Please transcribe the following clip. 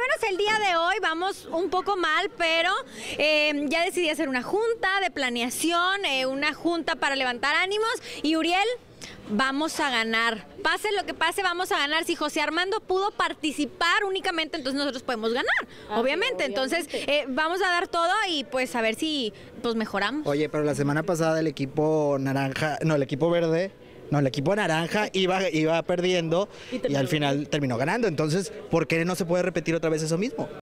menos el día de hoy vamos un poco mal, pero ya decidí hacer una junta de planeación, una junta para levantar ánimos. Y Uriel, vamos a ganar. Pase lo que pase, vamos a ganar. Si José Armando pudo participar únicamente, entonces nosotros podemos ganar, obviamente. Entonces vamos a dar todo y pues a ver si pues mejoramos. Oye, pero la semana pasada el equipo naranja, no, el equipo verde, no, el equipo naranja iba perdiendo y al final terminó ganando. Entonces, ¿por qué no se puede repetir otra vez eso mismo?